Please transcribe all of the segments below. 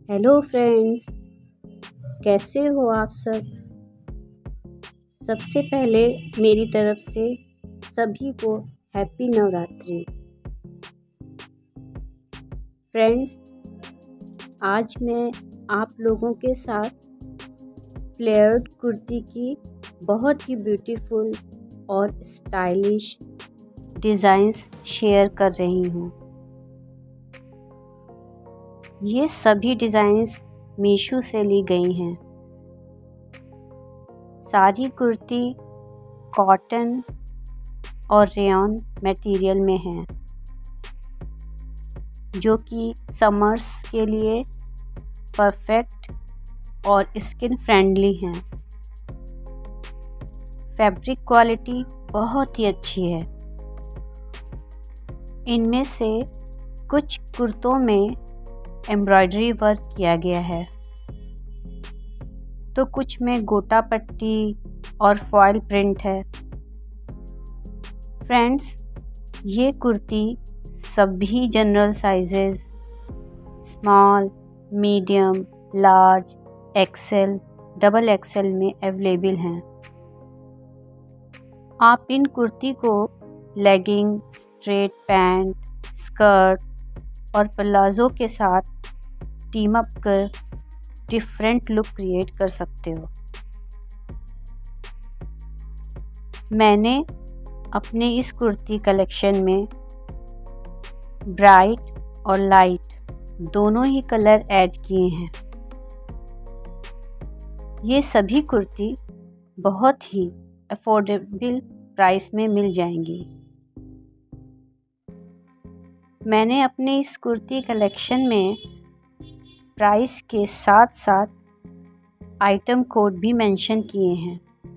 Hello friends, कैसे हो आप सब। सबसे पहले मेरी तरफ से सभी को हैप्पी नवरात्रि। फ्रेंड्स, आज मैं आप लोगों के साथ फ्लेयर्ड कुर्ती की बहुत ही ब्यूटीफुल और स्टाइलिश डिज़ाइंस शेयर कर रही हूँ। ये सभी डिज़ाइंस मीशो से ली गई हैं। सारी कुर्ती कॉटन और रेयॉन मटेरियल में हैं, जो कि समर्स के लिए परफेक्ट और स्किन फ्रेंडली हैं। फैब्रिक क्वालिटी बहुत ही अच्छी है। इनमें से कुछ कुर्तों में एम्ब्रॉयडरी वर्क किया गया है, तो कुछ में गोटा पट्टी और फॉयल प्रिंट है। फ्रेंड्स, ये कुर्ती सभी general sizes small, medium, large, XL, double XL में अवेलेबल हैं। आप इन कुर्ती को लेगिंग, स्ट्रेट पैंट, स्कर्ट और प्लाजो के साथ टीम अप कर डिफरेंट लुक क्रिएट कर सकते हो। मैंने अपने इस कुर्ती कलेक्शन में ब्राइट और लाइट दोनों ही कलर ऐड किए हैं। ये सभी कुर्ती बहुत ही अफोर्डेबल प्राइस में मिल जाएंगी। मैंने अपने इस कुर्ती कलेक्शन में प्राइस के साथ साथ आइटम कोड भी मेंशन किए हैं,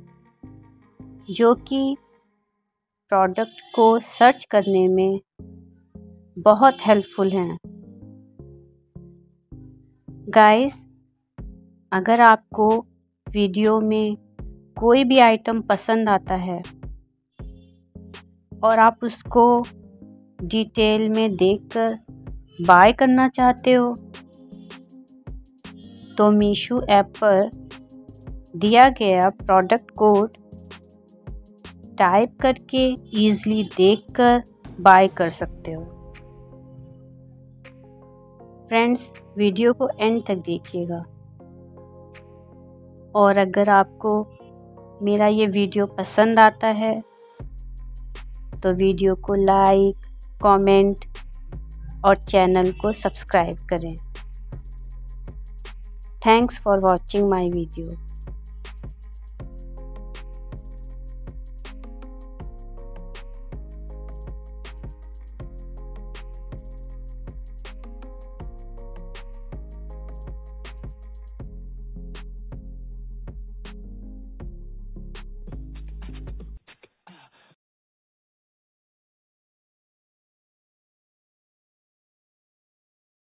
जो कि प्रोडक्ट को सर्च करने में बहुत हेल्पफुल हैं। गाइस, अगर आपको वीडियो में कोई भी आइटम पसंद आता है और आप उसको डिटेल में देखकर बाय करना चाहते हो, तो मीशो ऐप पर दिया गया प्रोडक्ट कोड टाइप करके ईज़िली देखकर बाय कर सकते हो। फ्रेंड्स, वीडियो को एंड तक देखिएगा, और अगर आपको मेरा ये वीडियो पसंद आता है तो वीडियो को लाइक, कमेंट और चैनल को सब्सक्राइब करें। Thanks for watching my video.